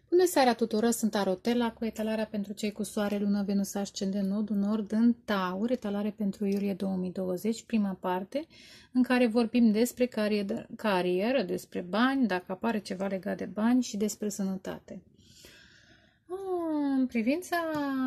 Bună seara tuturor, sunt Arotela cu etalarea pentru cei cu soare, lună, Venus, ascendent, nodul nord în Taur, etalare pentru iulie 2020, prima parte, în care vorbim despre carieră, despre bani, dacă apare ceva legat de bani și despre sănătate. În privința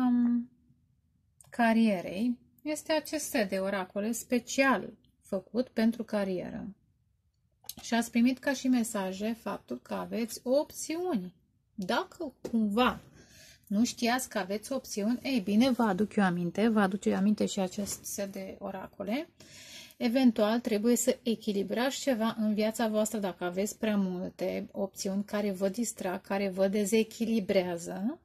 carierei, este acest set de oracole special făcut pentru carieră. Și ați primit ca și mesaje faptul că aveți opțiuni. Dacă cumva nu știați că aveți opțiuni, ei bine, vă aduc eu aminte și acest set de oracole. Eventual trebuie să echilibrați ceva în viața voastră dacă aveți prea multe opțiuni care vă distrag, care vă dezechilibrează.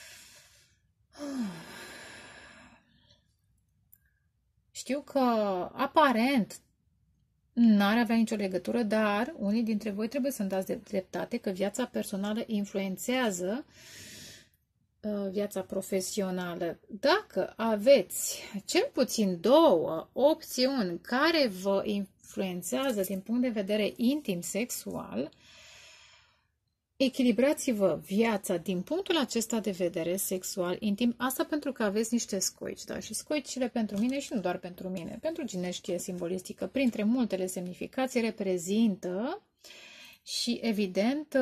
Știu că aparent n-ar avea nicio legătură, dar unii dintre voi trebuie să-mi dați dreptate că viața personală influențează viața profesională. Dacă aveți cel puțin două opțiuni care vă influențează din punct de vedere intim-sexual, echilibrați-vă viața din punctul acesta de vedere sexual, intim, asta pentru că aveți niște scoici, da? Și scoicile pentru mine și nu doar pentru mine, pentru cine știe simbolistică, printre multele semnificații reprezintă și evident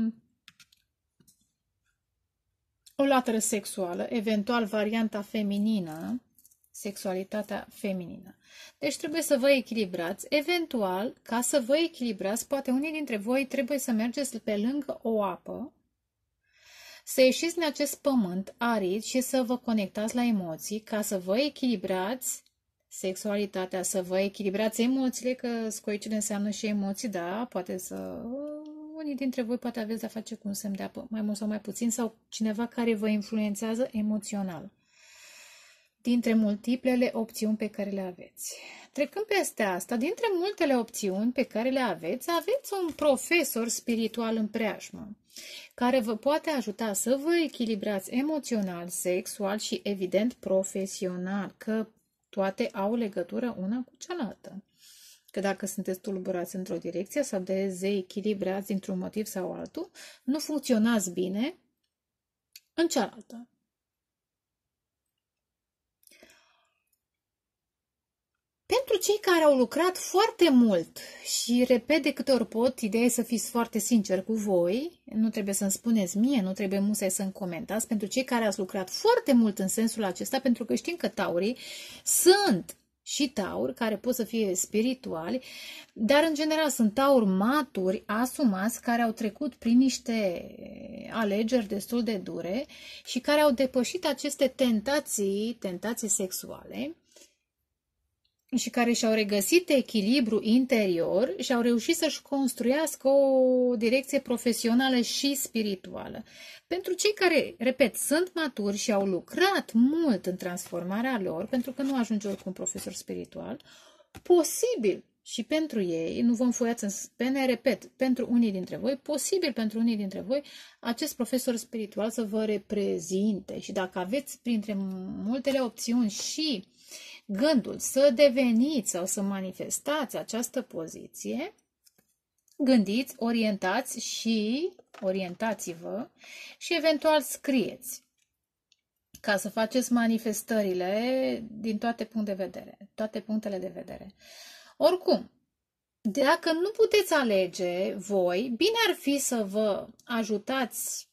o latură sexuală, eventual varianta feminină, sexualitatea feminină. Deci trebuie să vă echilibrați. Eventual, ca să vă echilibrați, poate unii dintre voi trebuie să mergeți pe lângă o apă, să ieșiți din acest pământ arid și să vă conectați la emoții, ca să vă echilibrați sexualitatea, să vă echilibrați emoțiile, că scoicile înseamnă și emoții, da, poate să... Unii dintre voi poate aveți de-a face cu un semn de apă, mai mult sau mai puțin, sau cineva care vă influențează emoțional. Dintre multiplele opțiuni pe care le aveți. Trecând peste asta, dintre multele opțiuni pe care le aveți, aveți un profesor spiritual în preajmă, care vă poate ajuta să vă echilibrați emoțional, sexual și, evident, profesional, că toate au legătură una cu cealaltă. Că dacă sunteți tulburați într-o direcție sau dezechilibrați dintr-un motiv sau altul, nu funcționați bine în cealaltă. Pentru cei care au lucrat foarte mult și repet de câte ori pot, ideea e să fiți foarte sincer cu voi, nu trebuie să-mi spuneți mie, nu trebuie musai să-mi comentați, pentru cei care ați lucrat foarte mult în sensul acesta, pentru că știm că taurii sunt și tauri care pot să fie spirituali, dar în general sunt tauri maturi, asumați, care au trecut prin niște alegeri destul de dure și care au depășit aceste tentații sexuale și care și-au regăsit echilibru interior și au reușit să-și construiască o direcție profesională și spirituală. Pentru cei care, repet, sunt maturi și au lucrat mult în transformarea lor, pentru că nu ajunge oricum profesor spiritual, posibil și pentru ei, nu vom foiați în spene, repet, pentru unii dintre voi, posibil pentru unii dintre voi, acest profesor spiritual să vă reprezinte. Și dacă aveți printre multele opțiuni și gândul să deveniți sau să manifestați această poziție, gândiți, orientați-vă și eventual scrieți ca să faceți manifestările din toate punctele de vedere. Oricum, dacă nu puteți alege voi, bine ar fi să vă ajutați,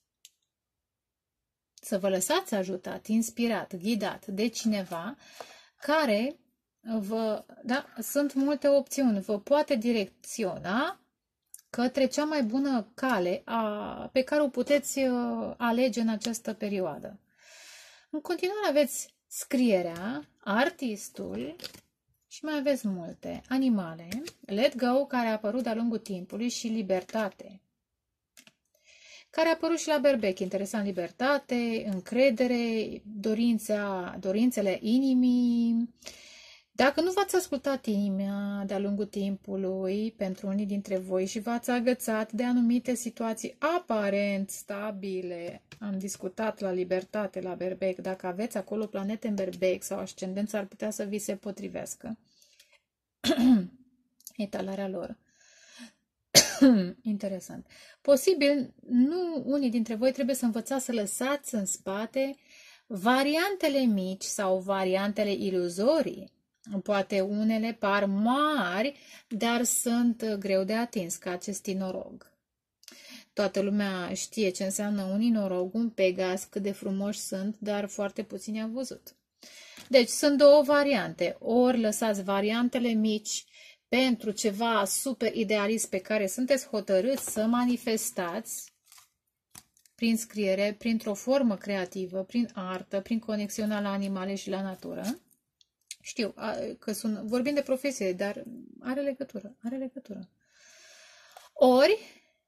să vă lăsați ajutat, inspirat, ghidat de cineva care sunt multe opțiuni, vă poate direcționa către cea mai bună cale pe care o puteți alege în această perioadă. În continuare aveți scrierea, artistul și mai aveți multe. Animale, Let Go, care a apărut de-a lungul timpului, și Libertate, care a apărut și la berbec. Interesant, libertate, încredere, dorințele inimii. Dacă nu v-ați ascultat inima de-a lungul timpului pentru unii dintre voi și v-ați agățat de anumite situații aparent stabile, am discutat la libertate, la berbec, dacă aveți acolo planete în berbec sau ascendență, ar putea să vi se potrivească etalarea lor. Interesant. Posibil, nu unii dintre voi trebuie să învățați să lăsați în spate variantele mici sau variantele iluzorii. Poate unele par mari, dar sunt greu de atins, ca acest inorog. Toată lumea știe ce înseamnă un inorog, un Pegas, cât de frumoși sunt, dar foarte puțini au văzut. Deci sunt două variante. Ori lăsați variantele mici pentru ceva super idealist pe care sunteți hotărâți să manifestați prin scriere, printr-o formă creativă, prin artă, prin conexiunea la animale și la natură. Știu că vorbim de profesie, dar are legătură, are legătură. Ori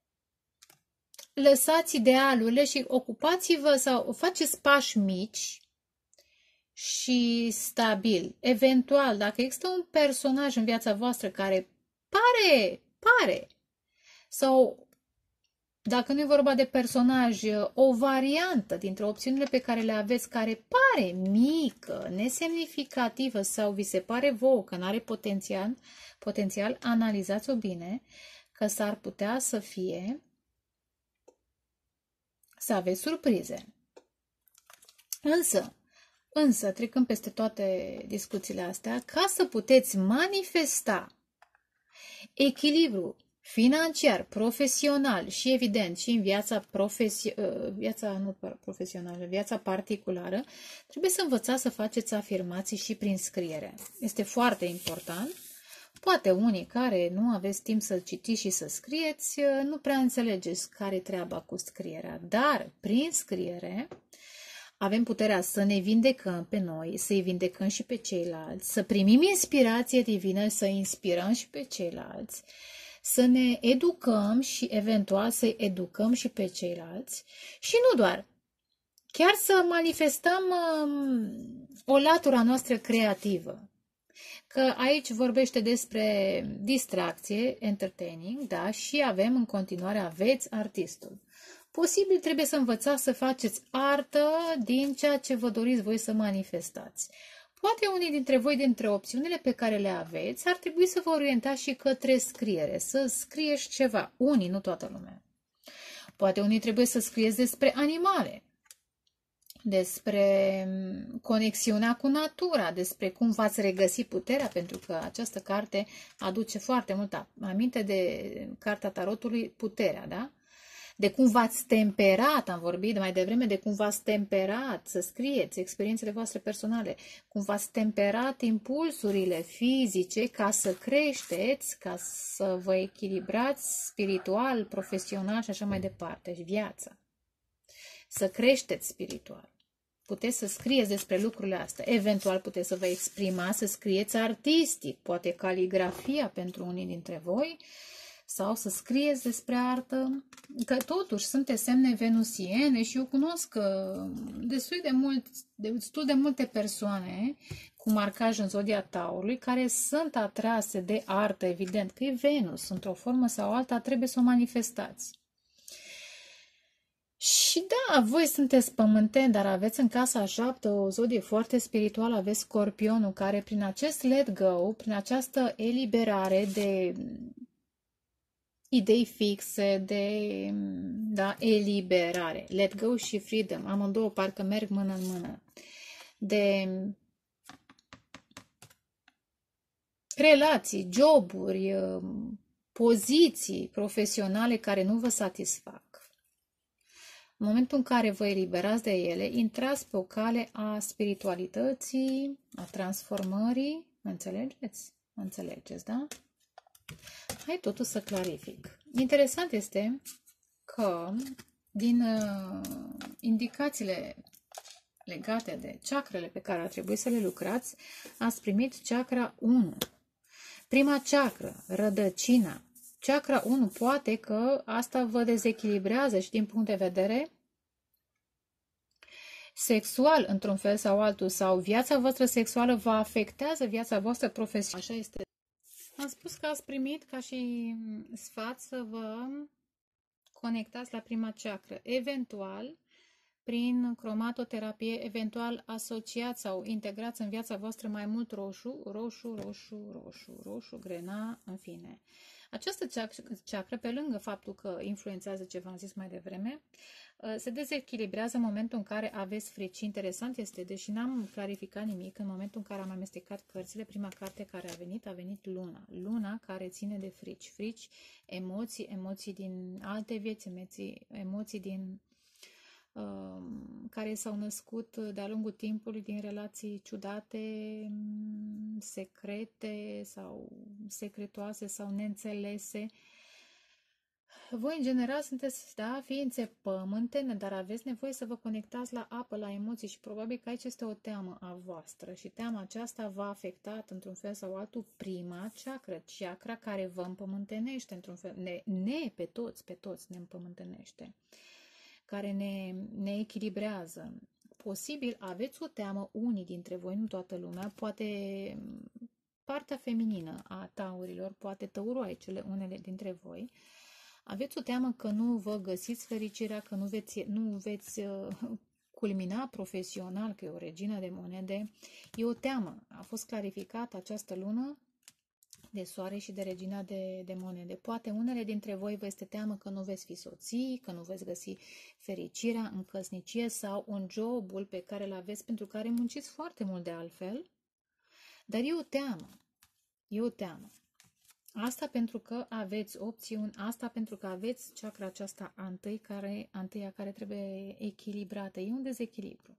lăsați idealurile și ocupați-vă sau faceți pași mici și stabil. Eventual, dacă există un personaj în viața voastră care pare, sau dacă nu e vorba de personaj, o variantă dintre opțiunile pe care le aveți care pare mică, nesemnificativă sau vi se pare vouă că nu are potențial, analizați-o bine, că s-ar putea să aveți surprize. Însă, trecând peste toate discuțiile astea, ca să puteți manifesta echilibru financiar, profesional și evident și în viața particulară, trebuie să învățați să faceți afirmații și prin scriere. Este foarte important. Poate unii care nu aveți timp să citiți și să scrieți, nu prea înțelegeți care e treaba cu scrierea, dar prin scriere avem puterea să ne vindecăm pe noi, să-i vindecăm și pe ceilalți, să primim inspirație divină, să inspirăm și pe ceilalți, să ne educăm și eventual să-i educăm și pe ceilalți și nu doar, chiar să manifestăm o latura noastră creativă. Că aici vorbește despre distracție, entertaining, da, și avem în continuare, aveți artistul. Posibil trebuie să învățați să faceți artă din ceea ce vă doriți voi să manifestați. Poate unii dintre voi, dintre opțiunile pe care le aveți, ar trebui să vă orientați și către scriere, să scrieți ceva. Unii, nu toată lumea. Poate unii trebuie să scrieți despre animale, despre conexiunea cu natura, despre cum v-ați regăsit puterea, pentru că această carte aduce foarte mult aminte de cartea tarotului, puterea, da? De cum v-ați temperat, am vorbit mai devreme, de cum v-ați temperat, să scrieți experiențele voastre personale, cum v-ați temperat impulsurile fizice ca să creșteți, ca să vă echilibrați spiritual, profesional și așa mai departe, și viața. Să creșteți spiritual. Puteți să scrieți despre lucrurile astea. Eventual puteți să vă exprimați, să scrieți artistic, poate caligrafia pentru unii dintre voi, sau să scrieți despre artă, că totuși sunteți semne venusiene și eu cunosc destul de multe persoane cu marcaj în zodia Taurului care sunt atrase de artă, evident că e Venus, într-o formă sau alta trebuie să o manifestați. Și da, voi sunteți pământeni, dar aveți în casa 7 o zodie foarte spirituală, aveți Scorpionul, care prin acest let go, prin această eliberare de idei fixe, de eliberare, let go și freedom, amândouă parcă merg mână în mână, de relații, joburi, poziții profesionale care nu vă satisfac. În momentul în care vă eliberați de ele, intrați pe o cale a spiritualității, a transformării. Înțelegeți? Înțelegeți, da? Hai totuși să clarific. Interesant este că din indicațiile legate de chakrele pe care ar trebui să le lucrați, ați primit chakra 1. Prima chakră, rădăcina. Chakra 1 poate că asta vă dezechilibrează și din punct de vedere sexual, într-un fel sau altul, sau viața voastră sexuală vă afectează viața voastră profesională. Așa este. Am spus că ați primit ca și sfat să vă conectați la prima chakră. Eventual, prin cromatoterapie, eventual asociați sau integrați în viața voastră mai mult roșu, grena, în fine. Această chakra, pe lângă faptul că influențează ce v-am zis mai devreme, se dezechilibrează în momentul în care aveți frici. Interesant este, deși n-am clarificat nimic, în momentul în care am amestecat cărțile, prima carte care a venit Luna. Luna care ține de frici. Frici, emoții, emoții din alte vieți, emoții din care s-au născut de-a lungul timpului din relații ciudate, secrete sau secretoase sau neînțelese. Voi, în general, sunteți, da, ființe pământene, dar aveți nevoie să vă conectați la apă, la emoții și probabil că aici este o teamă a voastră și teama aceasta va afecta într-un fel sau altul prima chakra care vă împământenește într-un fel, pe toți ne împământenește, care ne echilibrează. Posibil aveți o teamă, unii dintre voi, nu toată lumea, poate partea feminină a taurilor, poate tauroaicele, unele dintre voi, aveți o teamă că nu vă găsiți fericirea, că nu veți culmina profesional, că e o regină de monede. E o teamă. A fost clarificată această lună de soare și de regina de monede. Poate unele dintre voi vă este teamă că nu veți fi soții, că nu veți găsi fericirea în căsnicie sau în jobul pe care îl aveți, pentru care munciți foarte mult de altfel. Dar e o teamă. E o teamă. Asta pentru că aveți opțiuni, asta pentru că aveți chakra aceasta întâia care trebuie echilibrată. E un dezechilibru.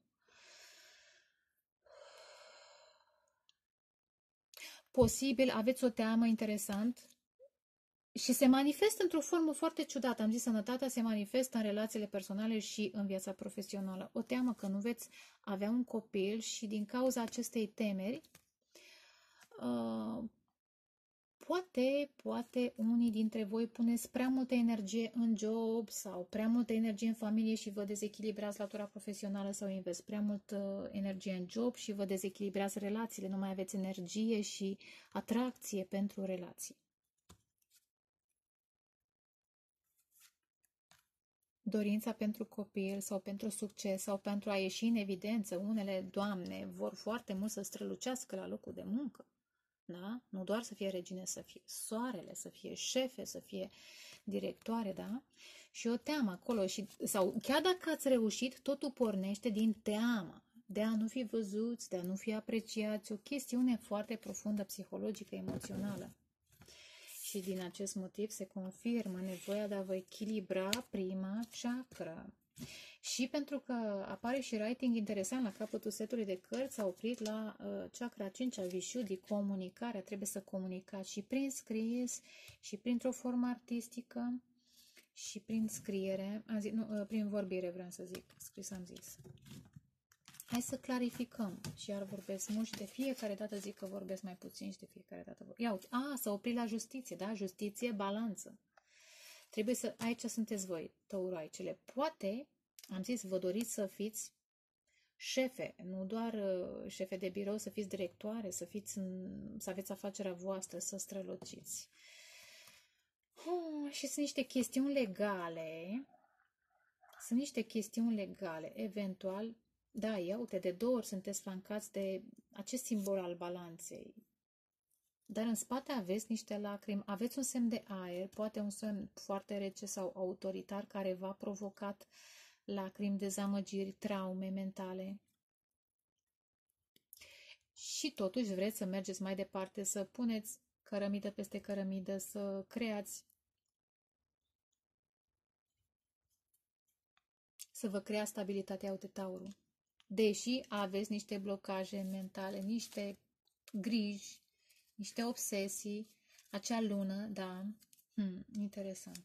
Posibil aveți o teamă, interesant, și se manifestă într-o formă foarte ciudată. Am zis, sănătatea se manifestă în relațiile personale și în viața profesională. O teamă că nu veți avea un copil și din cauza acestei temeri, poate unii dintre voi puneți prea multă energie în job sau prea multă energie în familie și vă dezechilibrați latura profesională sau invers. Prea multă energie în job și vă dezechilibrați relațiile, nu mai aveți energie și atracție pentru relații. Dorința pentru copil sau pentru succes sau pentru a ieși în evidență. Unele doamne vor foarte mult să strălucească la locul de muncă. Da? Nu doar să fie regine, să fie soarele, să fie șefe, să fie directoare, da? Și o teamă acolo, sau chiar dacă ați reușit, totul pornește din teama de a nu fi văzuți, de a nu fi apreciați, o chestiune foarte profundă, psihologică, emoțională. Și din acest motiv se confirmă nevoia de a vă echilibra prima chakra. Și pentru că apare și writing interesant la capătul setului de cărți, s-a oprit la chakra 5-a, Vishuddhi, comunicarea. Trebuie să comunicați și prin scris, și printr-o formă artistică, și prin scriere, prin vorbire vreau să zic, scris am zis. Hai să clarificăm. Și iar vorbesc mult și de fiecare dată zic că vorbesc mai puțin și de fiecare dată vorbesc. Ia uite, s-a oprit la justiție, da? Justiție, balanță. Trebuie să, aici sunteți voi, tauroaicele. Poate, am zis, vă doriți să fiți șefe, nu doar șefe de birou, să fiți directoare, să aveți afacerea voastră, să străluciți. Și sunt niște chestiuni legale. Eventual, da, ia uite, de 2 ori sunteți flancați de acest simbol al balanței. Dar în spate aveți niște lacrimi, aveți un semn de aer, poate un semn foarte rece sau autoritar care v-a provocat lacrimi, dezamăgiri, traume mentale. Și totuși vreți să mergeți mai departe, să puneți cărămidă peste cărămidă, să creați, să vă creați stabilitatea, uite, Taurul. Deși aveți niște blocaje mentale, niște griji, niște obsesii, acea lună, da, interesant.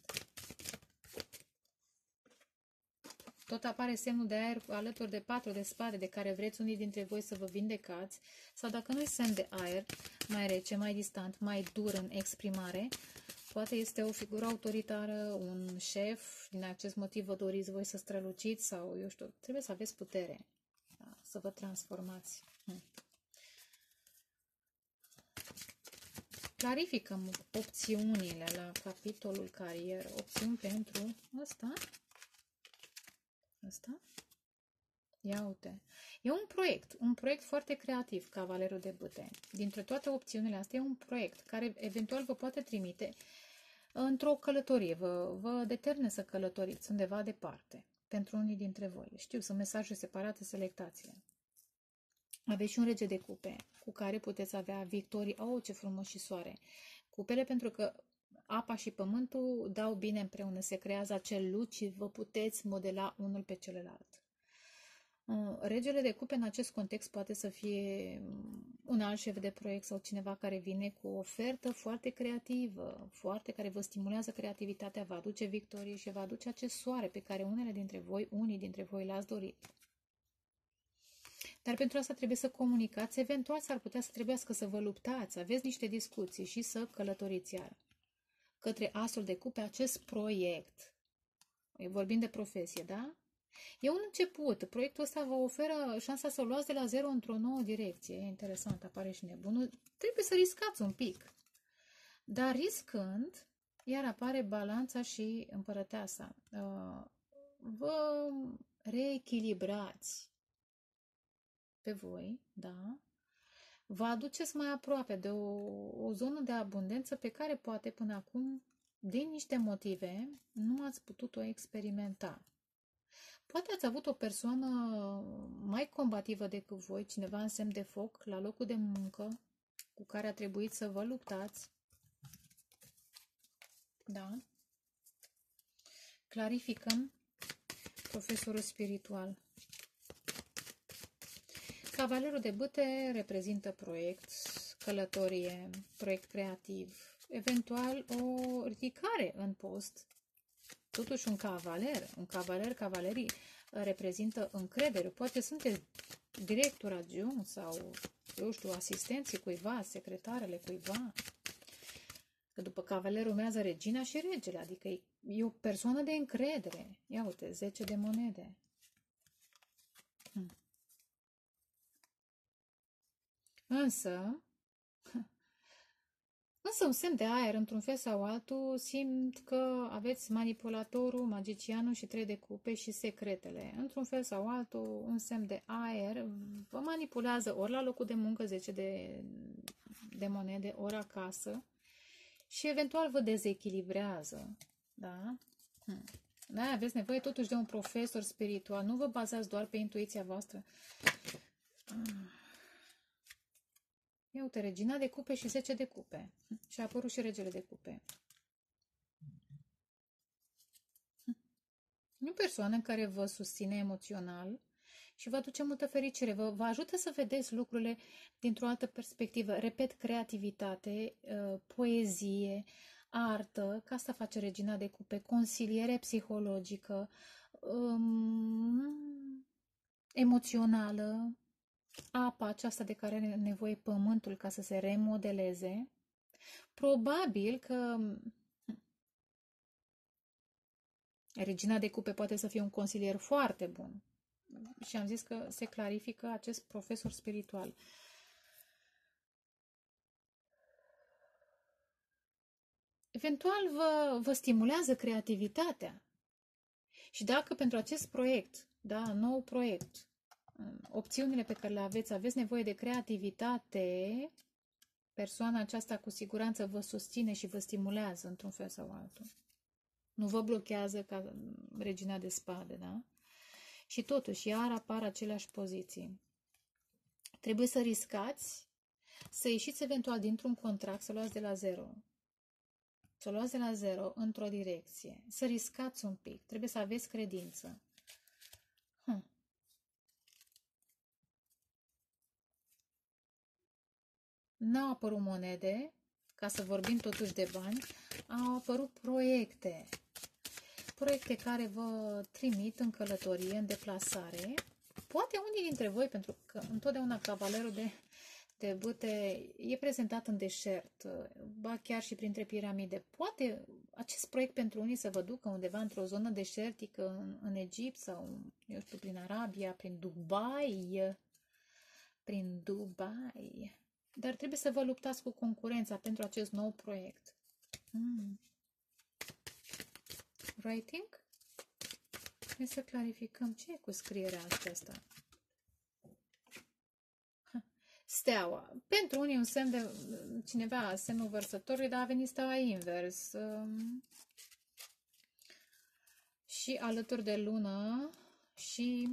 Tot apare semnul de aer alături de 4 de spade, de care vreți unii dintre voi să vă vindecați, sau dacă nu-i semn de aer, mai rece, mai distant, mai dur în exprimare, poate este o figură autoritară, un șef, din acest motiv vă doriți voi să străluciți sau, eu știu, trebuie să aveți putere, da, să vă transformați. Clarificăm opțiunile la capitolul carieră. Opțiuni pentru ăsta. Ia uite. E un proiect foarte creativ, Cavalerul de Bâte. Dintre toate opțiunile astea e un proiect care eventual vă poate trimite într-o călătorie. Vă determine să călătoriți undeva departe. Pentru unii dintre voi. Știu, sunt mesaje separate, selectați-le. Aveți și un rege de cupe cu care puteți avea victorii. Oh, ce frumos și soare! Cupele, pentru că apa și pământul dau bine împreună, se creează acel lut și vă puteți modela unul pe celălalt. Regele de cupe în acest context poate să fie un alt șef de proiect sau cineva care vine cu o ofertă foarte creativă, care vă stimulează creativitatea, va aduce victorie și va aduce acest soare pe care unii dintre voi l-ați dorit. Dar pentru asta trebuie să comunicați, eventual s-ar putea să trebuiască să vă luptați, aveți niște discuții și să călătoriți iar către asul de cupe acest proiect. Vorbim de profesie, da? E un început. Proiectul ăsta vă oferă șansa să o luați de la zero într-o nouă direcție. E interesant, apare și nebunul. Trebuie să riscați un pic. Dar riscând, iar apare balanța și împărăteasa. Vă reechilibrați pe voi, da? Vă aduceți mai aproape de o zonă de abundență pe care poate până acum, din niște motive, nu ați putut-o experimenta. Poate ați avut o persoană mai combativă decât voi, cineva în semn de foc, la locul de muncă, cu care a trebuit să vă luptați. Da? Clarificăm profesorul spiritual. Cavalerul de bâte reprezintă proiect, călătorie, proiect creativ, eventual o ridicare în post. Totuși cavalerii reprezintă încredere. Poate sunteți director adjunct sau, eu știu, asistenții cuiva, secretarele cuiva. Că după cavaler urmează regina și regele, adică e o persoană de încredere. Ia uite, 10 de monede. Însă un semn de aer, într-un fel sau altul, simt că aveți manipulatorul, magicianul și 3 de cupe și secretele. Într-un fel sau altul, un semn de aer vă manipulează ori la locul de muncă 10 de monede, ori acasă și eventual vă dezechilibrează. Da? Da, aveți nevoie totuși de un profesor spiritual. Nu vă bazați doar pe intuiția voastră. Ia uite, regina de cupe și 10 de cupe. Și a apărut și regele de cupe. E o persoană care vă susține emoțional și vă aduce multă fericire. Vă ajută să vedeți lucrurile dintr-o altă perspectivă. Repet, creativitate, poezie, artă, că asta face regina de cupe, consiliere psihologică, emoțională, apa aceasta de care are nevoie pământul ca să se remodeleze. Probabil că regina de cupe poate să fie un consilier foarte bun. Și am zis că se clarifică acest profesor spiritual. Eventual vă stimulează creativitatea. Și dacă pentru acest proiect, da, nou proiect, opțiunile pe care le aveți nevoie de creativitate, persoana aceasta cu siguranță vă susține și vă stimulează într-un fel sau altul. Nu vă blochează ca regina de spade, da? Și totuși, iar apar aceleași poziții. Trebuie să riscați, să ieșiți eventual dintr-un contract, să luați de la zero. Să luați de la zero într-o direcție. Să riscați un pic. Trebuie să aveți credință. N-au apărut monede, ca să vorbim totuși de bani, au apărut proiecte. Proiecte care vă trimit în călătorie, în deplasare. Poate unii dintre voi, pentru că întotdeauna cavalerul de bâte e prezentat în deșert, ba chiar și printre piramide. Poate acest proiect pentru unii să vă ducă undeva într-o zonă deșertică, în Egipt sau, eu știu, prin Arabia, prin Dubai. Prin Dubai. Dar trebuie să vă luptați cu concurența pentru acest nou proiect. Writing? Hai să clarificăm ce e cu scrierea aceasta. Steaua. Pentru unii un semn de cineva, semnul vărsătorului, dar a venit steaua invers. Și alături de lună și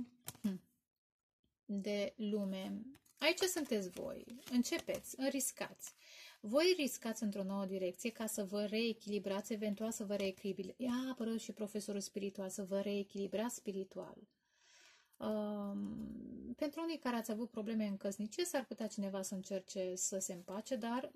de lume. Aici sunteți voi. Începeți, înriscați. Voi riscați într-o nouă direcție ca să vă reechilibrați, eventual să vă reechilibrați. Ia apărut și profesorul spiritual, să vă reechilibrați spiritual. Pentru unii care ați avut probleme în căsnicie, s-ar putea cineva să încerce să se împace, dar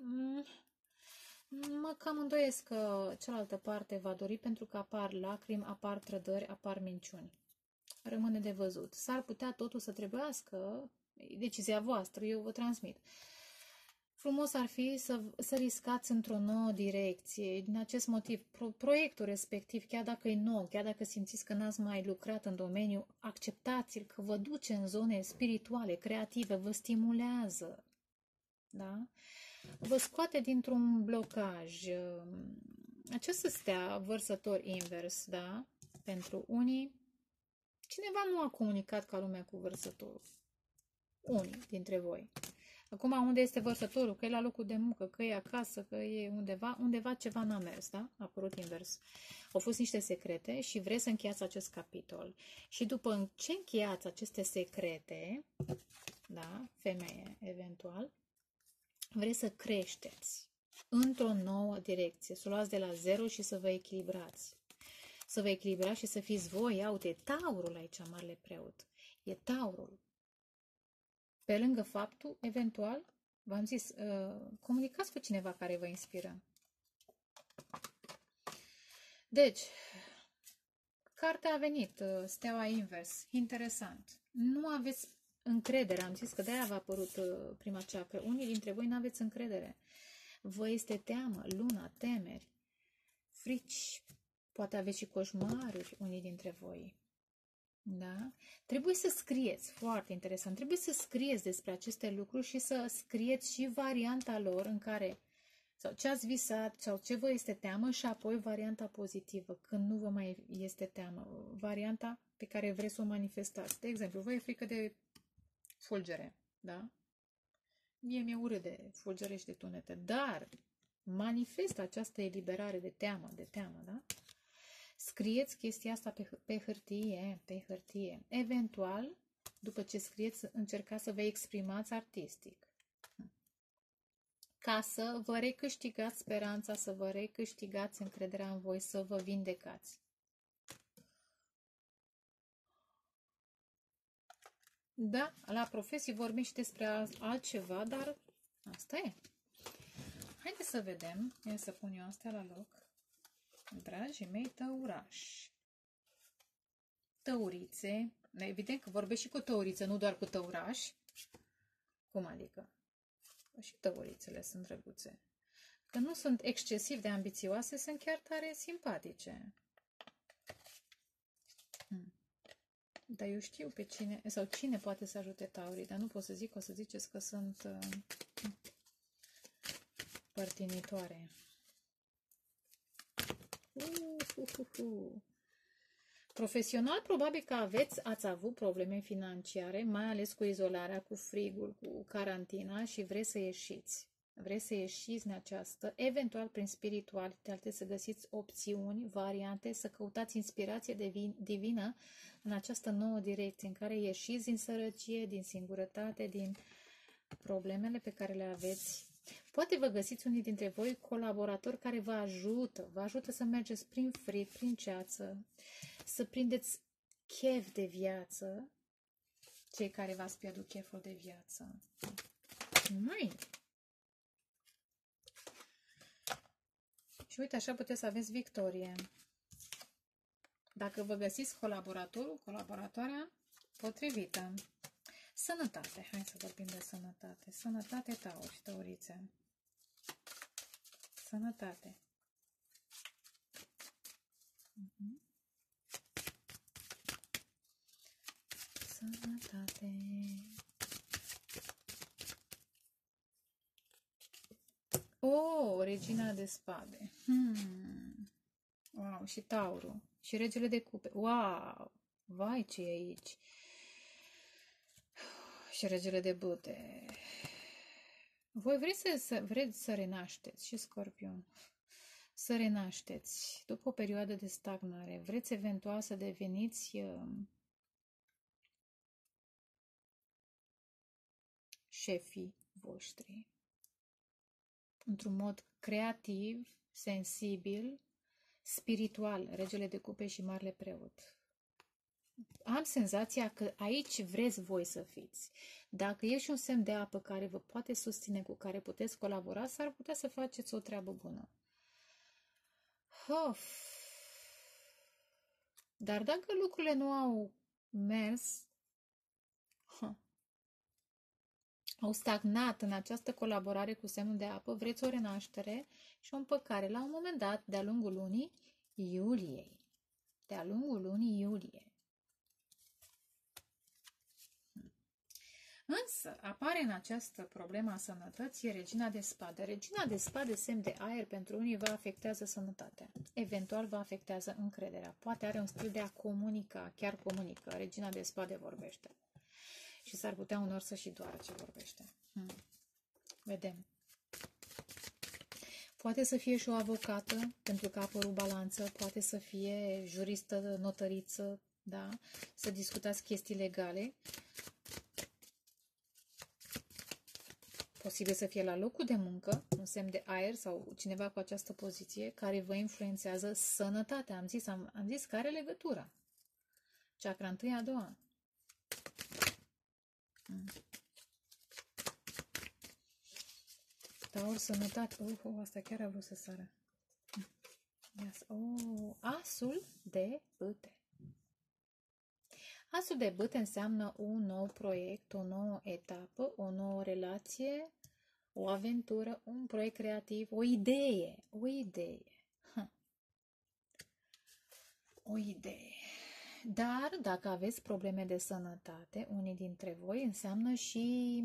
mă cam îndoiesc că cealaltă parte va dori, pentru că apar lacrimi, apar trădări, apar minciuni. Rămâne de văzut. S-ar putea totul să trebuiască, decizia voastră, eu vă transmit. Frumos ar fi să riscați într-o nouă direcție. Din acest motiv, proiectul respectiv, chiar dacă e nou, chiar dacă simțiți că n-ați mai lucrat în domeniu, acceptați-l că vă duce în zone spirituale, creative, vă stimulează. Da? Vă scoate dintr-un blocaj. Această stea, vărsător invers, da? Pentru unii, cineva nu a comunicat ca lumea cu vărsătorul. Unii dintre voi. Acum, unde este vărsătorul? Că e la locul de muncă, că e acasă, că e undeva ceva n-a mers, da? A apărut invers. Au fost niște secrete și vreți să încheiați acest capitol. Și după ce încheiați aceste secrete, da? Femeie, eventual, vreți să creșteți într-o nouă direcție, să o luați de la zero și să vă echilibrați. Să vă echilibrați și să fiți voi. Ia uite, e taurul aici, marele preot. E taurul. Pe lângă faptul, eventual, v-am zis, comunicați cu cineva care vă inspiră. Deci, cartea a venit, steaua invers, interesant. Nu aveți încredere, am zis că de-aia v-a apărut prima ceacră. Unii dintre voi nu aveți încredere. Vă este teamă, luna, temeri, frici, poate aveți și coșmaruri, unii dintre voi. Da? Trebuie să scrieți, foarte interesant, trebuie să scrieți despre aceste lucruri și să scrieți și varianta lor în care, sau ce ați visat, sau ce vă este teamă și apoi varianta pozitivă, când nu vă mai este teamă, varianta pe care vreți să o manifestați. De exemplu, vă e frică de fulgere, da? Mie mi-e urât de fulgere și de tunete, dar manifestă această eliberare de teamă, da? Scrieți chestia asta pe hârtie. Eventual, după ce scrieți, încercați să vă exprimați artistic. Ca să vă recâștigați speranța, să vă recâștigați încrederea în voi, să vă vindecați. Da, la profesii vorbim și despre altceva, dar asta e. Haideți să vedem. Ia să pun eu astea la loc. Dragii mei tăurași. Tăurițe. Evident că vorbesc și cu tăurițe, nu doar cu tăurași. Cum adică? Și tăurițele sunt drăguțe. Că nu sunt excesiv de ambițioase, sunt chiar tare simpatice. Dar eu știu pe cine, sau cine poate să ajute taurii, dar nu pot să zic, o să ziceți că sunt părtinitoare. Profesional, probabil că ați avut probleme financiare, mai ales cu izolarea, cu frigul, cu carantina și vreți să ieșiți. Vreți să ieșiți în această, eventual prin spiritualitate, să găsiți opțiuni, variante, să căutați inspirație divină în această nouă direcție în care ieșiți din sărăcie, din singurătate, din problemele pe care le aveți. Poate vă găsiți unii dintre voi colaboratori care vă ajută să mergeți prin frig, prin ceață, să prindeți chef de viață, cei care v-ați pierdut cheful de viață. Și uite, așa puteți să aveți victorie. Dacă vă găsiți colaboratorul, colaboratoarea potrivită. Sănătate. Hai să vorbim de sănătate. Sănătate, tauri, taurițe. Sănătate. Sănătate. Oh, regina de spade. Wow, și taurul. Și regele de cupe. Wow! Vai, ce e aici? Și regele de bâte. Voi vreți să renașteți și Scorpion. Să renașteți după o perioadă de stagnare. Vreți eventual să deveniți șefii voștri într-un mod creativ, sensibil, spiritual, regele de cupe și marele preot. Am senzația că aici vreți voi să fiți. Dacă e și un semn de apă care vă poate susține, cu care puteți colabora, s-ar putea să faceți o treabă bună. Of. Dar dacă lucrurile nu au mers, au stagnat în această colaborare cu semnul de apă, vreți o renaștere și o împăcare la un moment dat, de-a lungul lunii iuliei. De-a lungul lunii iulie. Însă apare în această problemă a sănătății Regina de Spade. Regina de Spade, semn de aer, pentru unii vă afectează sănătatea. Eventual vă afectează încrederea. Poate are un stil de a comunica, chiar comunică. Regina de Spade vorbește. Și s-ar putea unor să și doară ce vorbește. Vedem. Poate să fie și o avocată, pentru că a apărut balanță. Poate să fie juristă, notăriță, da? Să discutați chestii legale. Posibil să fie la locul de muncă, un semn de aer sau cineva cu această poziție care vă influențează sănătatea. Am zis că are legătura. Chakra 1, a 2. Taur, sănătate. Asta chiar a vrut să sară. Yes. Asul de bâte. Asul de bâte înseamnă un nou proiect, o nouă etapă, o nouă relație, o aventură, un proiect creativ, o idee. O idee. O idee. Dar dacă aveți probleme de sănătate, unii dintre voi, înseamnă și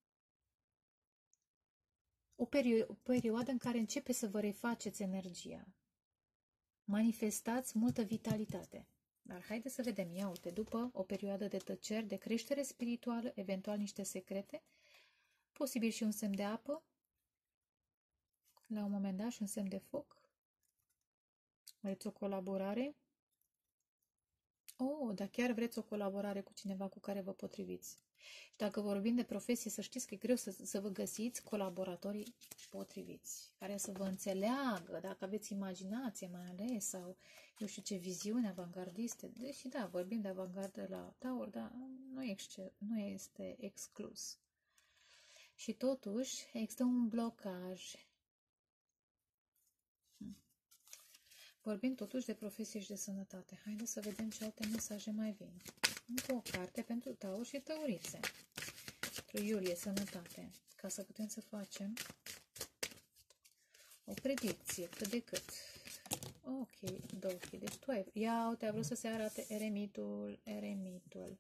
o perioadă în care începe să vă refaceți energia. Manifestați multă vitalitate. Dar haideți să vedem, ia uite, după o perioadă de tăceri, de creștere spirituală, eventual niște secrete, posibil și un semn de apă, la un moment dat și un semn de foc. Vreți o colaborare? Dar chiar vreți o colaborare cu cineva cu care vă potriviți. Și dacă vorbim de profesie, să știți că e greu să vă găsiți colaboratorii potriviți, care să vă înțeleagă, dacă aveți imaginație mai ales, sau eu știu ce viziune avangardiste. Deși da, vorbim de avangardă la Taur, dar nu este exclus. Și totuși există un blocaj. Vorbim totuși de profesie și de sănătate. Haideți să vedem ce alte mesaje mai vin. Încă o carte pentru Taur și Taurițe. Pentru Iulie, sănătate. Ca să putem să facem o predicție, cât de cât. Ok, Dochi. Deci tu ai... Ia, uite, a vrut să se arate eremitul.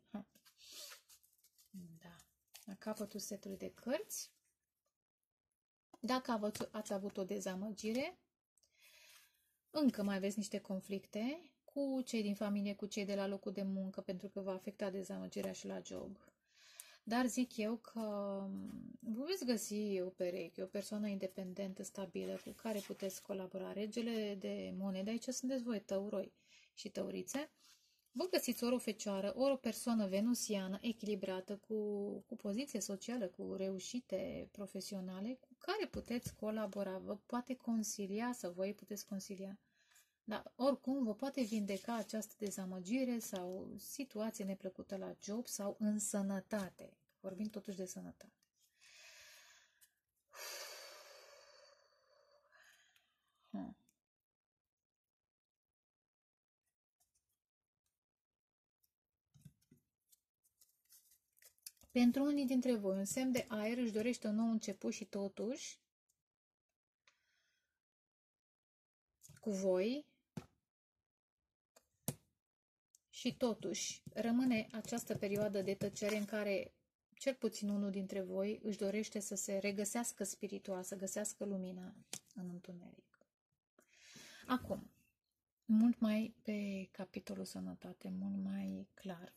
Da. La capătul setului de cărți. Dacă ați avut o dezamăgire, încă mai aveți niște conflicte cu cei din familie, cu cei de la locul de muncă, pentru că va afecta dezamăgirea și la job. Dar zic eu că vă veți găsi o pereche, o persoană independentă, stabilă, cu care puteți colabora. Regele de monede, aici sunteți voi, tăuroi și tăurițe. Vă găsiți ori o fecioară, ori o persoană venusiană, echilibrată, cu poziție socială, cu reușite profesionale, cu care puteți colabora, vă poate consilia, sau voi puteți consilia. Dar oricum vă poate vindeca această dezamăgire sau situație neplăcută la job sau în sănătate. Vorbim totuși de sănătate. Pentru unii dintre voi, un semn de aer își dorește un nou început și totuși, cu voi, și totuși rămâne această perioadă de tăcere în care cel puțin unul dintre voi își dorește să se regăsească spiritual, să găsească lumina în întuneric. Acum, mult mai pe capitolul sănătate, mult mai clar.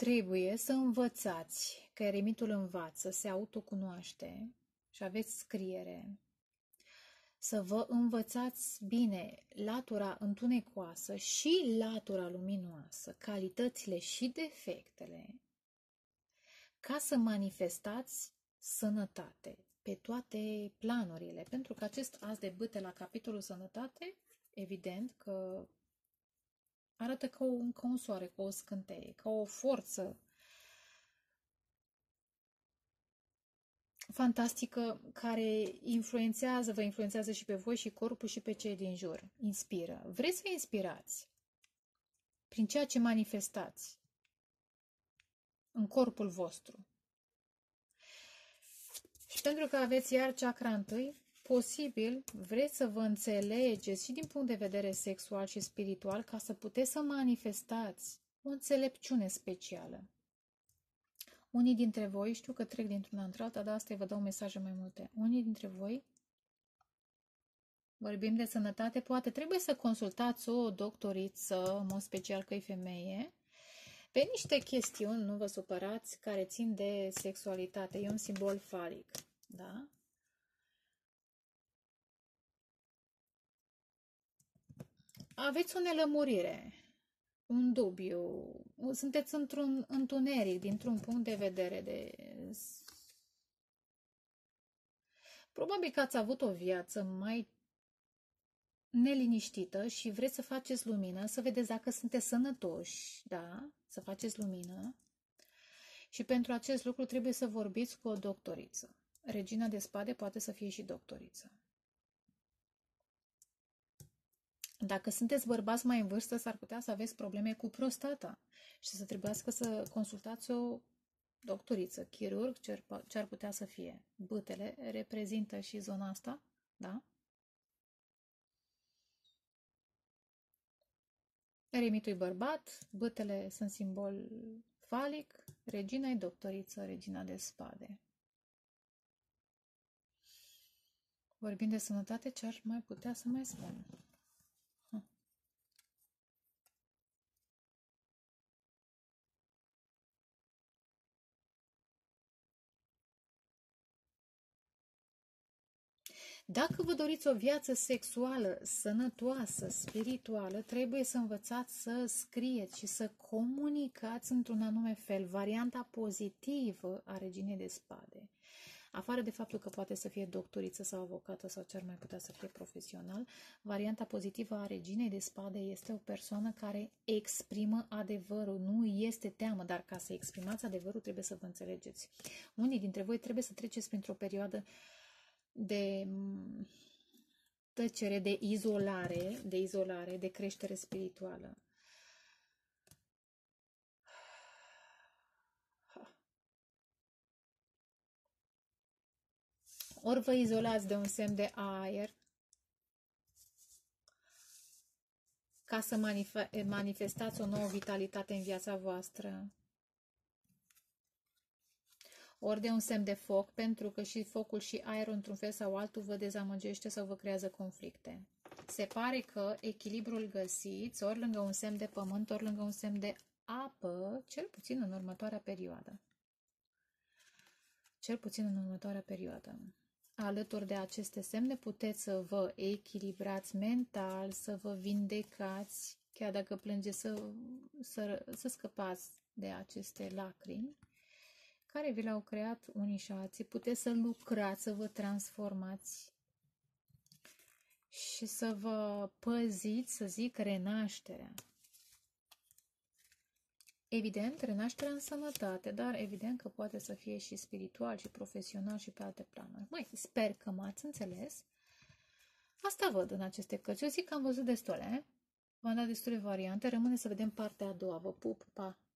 trebuie să învățați, că eremitul învață, se autocunoaște și aveți scriere, să vă învățați bine latura întunecoasă și latura luminoasă, calitățile și defectele, ca să manifestați sănătate pe toate planurile. Pentru că acest as de bâte la capitolul sănătate, evident că arată ca un soare, ca o scânteie, ca o forță fantastică care vă influențează și pe voi și corpul și pe cei din jur. Inspiră. Vreți să inspirați prin ceea ce manifestați în corpul vostru. Și pentru că aveți iar chakra întâi, posibil vreți să vă înțelegeți și din punct de vedere sexual și spiritual ca să puteți să manifestați o înțelepciune specială. Unii dintre voi, știu că trec dintr-una într-alta, dar asta vă dau mesaje mai multe. Unii dintre voi, vorbim de sănătate, poate trebuie să consultați o doctoriță, în mod special că e femeie, pe niște chestiuni, nu vă supărați, care țin de sexualitate. E un simbol falic, da? Aveți o nelămurire, un dubiu, sunteți într-un întuneric, dintr-un punct de vedere de... Probabil că ați avut o viață mai neliniștită și vreți să faceți lumină, să vedeți dacă sunteți sănătoși, da? Să faceți lumină. Și pentru acest lucru trebuie să vorbiți cu o doctoriță. Regina de spade poate să fie și doctoriță. Dacă sunteți bărbați mai în vârstă, s-ar putea să aveți probleme cu prostata și să trebuiască să consultați o doctoriță, chirurg, ce ar putea să fie. Bâtele reprezintă și zona asta, da? Eremitul bărbat, bâtele sunt simbol falic, regina e doctoriță, regina de spade. Vorbind de sănătate, ce ar mai putea să mai spun? Dacă vă doriți o viață sexuală sănătoasă, spirituală, trebuie să învățați să scrieți și să comunicați într-un anume fel. Varianta pozitivă a reginei de spade, afară de faptul că poate să fie doctoriță sau avocată sau ce ar mai putea să fie profesional, varianta pozitivă a reginei de spade este o persoană care exprimă adevărul. Nu este teamă, dar ca să exprimați adevărul trebuie să vă înțelegeți. Unii dintre voi trebuie să treceți printr-o perioadă de tăcere, de izolare, de creștere spirituală. Ori vă izolați de un semn de aer ca să manifestați o nouă vitalitate în viața voastră, ori de un semn de foc, pentru că și focul și aerul, într-un fel sau altul, vă dezamăgește sau vă creează conflicte. Se pare că echilibrul găsiți ori lângă un semn de pământ, ori lângă un semn de apă, cel puțin în următoarea perioadă. Cel puțin în următoarea perioadă. Alături de aceste semne puteți să vă echilibrați mental, să vă vindecați, chiar dacă plângeți, să scăpați de aceste lacrimi care vi le-au creat unii și alții. Puteți să lucrați, să vă transformați și să vă păziți, să zic, renașterea. Evident, renașterea în sănătate, dar evident că poate să fie și spiritual, și profesional, și pe alte planuri. Măi, sper că m-ați înțeles. Asta văd în aceste cărți. Eu zic că am văzut destule. V-am dat destule variante. Rămâne să vedem partea a doua. Vă pup, pa!